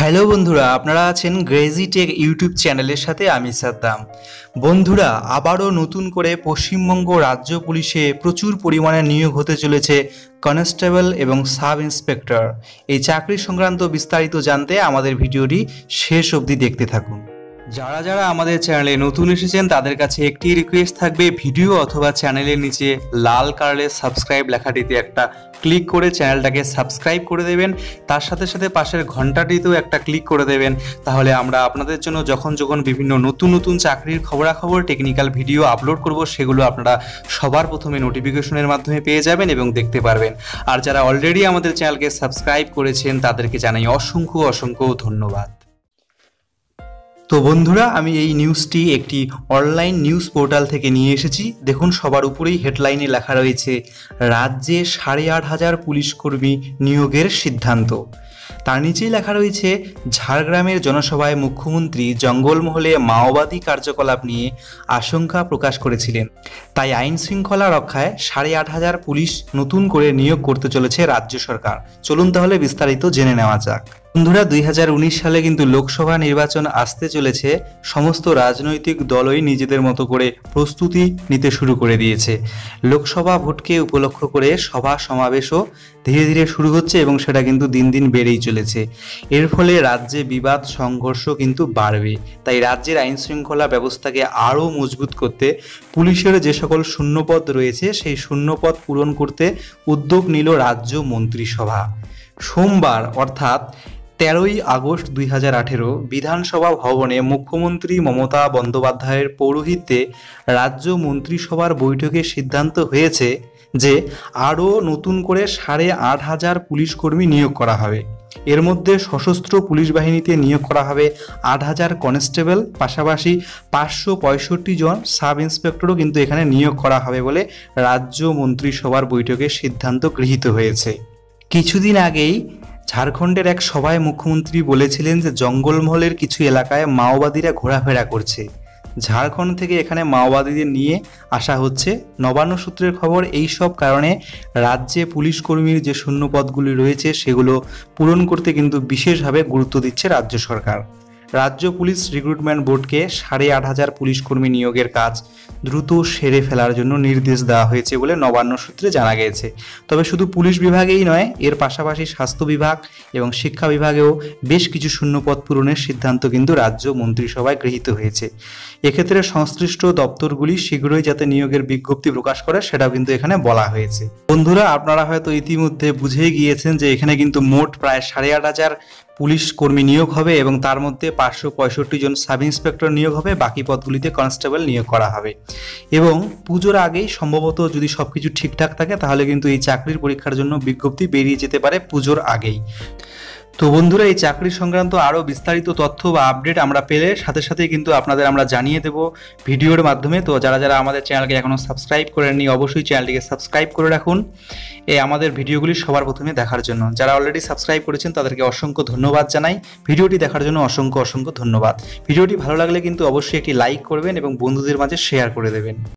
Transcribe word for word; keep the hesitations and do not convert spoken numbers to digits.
Hello বন্ধুরা, আপনারা আছেন গ্রেজি টেক ইউটিউব চ্যানেলের সাথে আমি সাদ্দাম। বন্ধুরা, আবারও নতুন করে পশ্চিমবঙ্গ রাজ্য পুলিশে প্রচুর পরিমাণে নিয়োগ হতে চলেছে কনস্টেবল এবং সাব ইন্সপেক্টর। এই চাকরি সংক্রান্ত বিস্তারিত জানতে আমাদের ভিডিওটি শেষ অবধি দেখতে থাকুন। যারা যারা আমাদের চ্যানেলে নতুন এসেছেন তাদের কাছে একটি রিকোয়েস্ট থাকবে, ভিডিও অথবা চ্যানেলের নিচে লাল কালারের সাবস্ক্রাইব লেখাটিতে একটা ক্লিক করে চ্যানেলটাকে সাবস্ক্রাইব করে দেবেন। তার সাথে সাথে পাশের ঘন্টাটিতেও একটা ক্লিক করে দেবেন। তাহলে আমরা আপনাদের জন্য যখন যখন বিভিন্ন নতুন নতুন চাকরির খবরাখবর টেকনিক্যাল ভিডিও আপলোড করব সেগুলো আপনারা সবার প্রথমে নোটিফিকেশনের মাধ্যমে পেয়ে যাবেন এবং দেখতে পারবেন। আর যারা অলরেডি আমাদের চ্যানেলকে সাবস্ক্রাইব করেছেন তাদেরকে জানাই অসংখ্য অসংখ্য ধন্যবাদ। তো বন্ধুরা, আমি এই নিউজটি একটি অনলাইন নিউজ পোর্টাল থেকে নিয়ে এসেছি। দেখুন, সবার উপরেই হেডলাইনে লেখা রয়েছে রাজ্যে সাড়ে আট হাজার পুলিশ কর্মী নিয়োগের সিদ্ধান্ত। তার নিচেই লেখা রয়েছে ঝাড়গ্রামের জনসভায় মুখ্যমন্ত্রী জঙ্গলমহলে মাওবাদী কার্যকলাপ নিয়ে আশঙ্কা প্রকাশ করেছিলেন, তাই আইন শৃঙ্খলা রক্ষায় সাড়ে আট হাজার পুলিশ নতুন করে নিয়োগ করতে চলেছে রাজ্য সরকার। চলুন তাহলে বিস্তারিত জেনে নেওয়া যাক। বন্ধুরা, দুই হাজার উনিশ সালে কিন্তু লোকসভা নির্বাচন আসতে চলেছে। সমস্ত রাজনৈতিক দলই নিজেদের মতো করে প্রস্তুতি নিতে শুরু করে দিয়েছে। লোকসভা ভোটকে উপলক্ষ করে সভা সমাবেশও ধীরে ধীরে শুরু হচ্ছে এবং সেটা কিন্তু দিন দিন বেড়েই চলেছে। এর ফলে রাজ্যে বিবাদ সংঘর্ষ কিন্তু বাড়বে। তাই রাজ্যের আইন শৃঙ্খলা ব্যবস্থাকে আরও মজবুত করতে পুলিশের যে সকল শূন্যপদ রয়েছে সেই শূন্যপদ পূরণ করতে উদ্যোগ নিল রাজ্য মন্ত্রিসভা। সোমবার অর্থাৎ তেরোই আগস্ট দুই হাজার আঠেরো বিধানসভা ভবনে মুখ্যমন্ত্রী মমতা বন্দ্যোপাধ্যায়ের পৌরোহিত্যে রাজ্য মন্ত্রিসভার বৈঠকে সিদ্ধান্ত হয়েছে যে আরও নতুন করে সাড়ে আট হাজার পুলিশ কর্মী নিয়োগ করা হবে। এর মধ্যে সশস্ত্র পুলিশ বাহিনীতে নিয়োগ করা হবে আট হাজার কনস্টেবল, পাশাপাশি পাঁচশো পঁয়ষট্টি জন সাব ইন্সপেক্টরও কিন্তু এখানে নিয়োগ করা হবে বলে রাজ্য মন্ত্রিসভার বৈঠকে সিদ্ধান্ত গৃহীত হয়েছে। কিছুদিন আগেই ঝাড়খণ্ডের এক সভায় মুখ্যমন্ত্রী বলেছিলেন যে জঙ্গলমহলের কিছু এলাকায় মাওবাদীরা ঘোরাফেরা করছে। ঝাড়খণ্ড থেকে এখানে মাওবাদীদের নিয়ে আসা হচ্ছে। নবান্ন সূত্রের খবর, এই সব কারণে রাজ্যে পুলিশ কর্মীর যে শূন্য পদগুলি রয়েছে সেগুলো পূরণ করতে কিন্তু বিশেষভাবে গুরুত্ব দিচ্ছে রাজ্য সরকার। রাজ্য পুলিশ রিক্রুটমেন্ট বোর্ডকে সাড়ে আট হাজার পুলিশ কর্মী নিয়োগের কাজ দ্রুত সেরে ফেলার জন্য নির্দেশ দেওয়া হয়েছে বলে নবান্ন সূত্রে জানা গিয়েছে। তবে শুধু পুলিশ বিভাগেই নয়, এর পাশাপাশি স্বাস্থ্য বিভাগ এবং শিক্ষা বিভাগেও বেশ কিছু শূন্যপদ পূরণের সিদ্ধান্ত কিন্তু রাজ্য মন্ত্রিসভায় গৃহীত হয়েছে। এক্ষেত্রে সংশ্লিষ্ট দপ্তরগুলি শীঘ্রই যাতে নিয়োগের বিজ্ঞপ্তি প্রকাশ করে সেটাও কিন্তু এখানে বলা হয়েছে। বন্ধুরা, আপনারা হয়তো ইতিমধ্যে বুঝেই গিয়েছেন যে এখানে কিন্তু মোট প্রায় সাড়ে আট হাজার পুলিশ কর্মী নিয়োগ হবে এবং তার মধ্যে পাঁচশো পঁয়ষট্টি জন সাব ইন্সপেক্টর নিয়োগ হবে, বাকি পদগুলিতে কনস্টেবল নিয়োগ করা হবে। এবং পুজোর আগেই সম্ভবত যদি সবকিছু ঠিকঠাক থাকে তাহলে কিন্তু এই চাকরির পরীক্ষার জন্য বিজ্ঞপ্তি বেরিয়ে যেতে পারে পুজোর আগেই। তো বন্ধুরা, এই চাকরি সংক্রান্ত আরও বিস্তারিত তথ্য বা আপডেট আমরা পেলে সাথে সাথে কিন্তু আপনাদের আমরা জানিয়ে দেব ভিডিওর মাধ্যমে। তো যারা যারা আমাদের চ্যানেলকে এখনও সাবস্ক্রাইব করেননি অবশ্যই চ্যানেলটিকে সাবস্ক্রাইব করে রাখুন এই আমাদের ভিডিওগুলি সবার প্রথমে দেখার জন্য। যারা অলরেডি সাবস্ক্রাইব করেছেন তাদেরকে অসংখ্য ধন্যবাদ জানাই। ভিডিওটি দেখার জন্য অসংখ্য অসংখ্য ধন্যবাদ। ভিডিওটি ভালো লাগলে কিন্তু অবশ্যই একটি লাইক করবেন এবং বন্ধুদের মাঝে শেয়ার করে দেবেন।